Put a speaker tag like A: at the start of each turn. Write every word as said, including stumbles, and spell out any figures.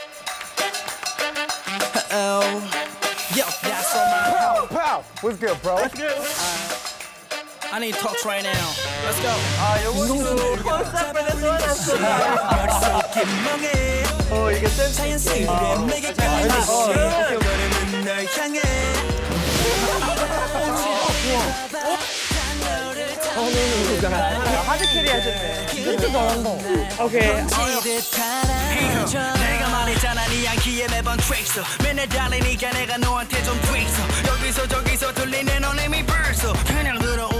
A: Oh, yo, that's on my
B: Pow, pow. What's good, bro?
A: What's good? I need talks right now. Let's go.
C: 아, 요것도 컨셉에 소환했어. 어, 이게 센스. 어,
A: 내게 널 향해.
C: 하드캐리 하셨네.
D: 진짜 잘한다.
C: 오케이.
A: 내가 말했잖아 네 향기에 매번 트랙서 맨날 달리니까 내가 너한테 좀 트랙서 여기서 저기서 들리는 넌 이미 벌써 그냥 들어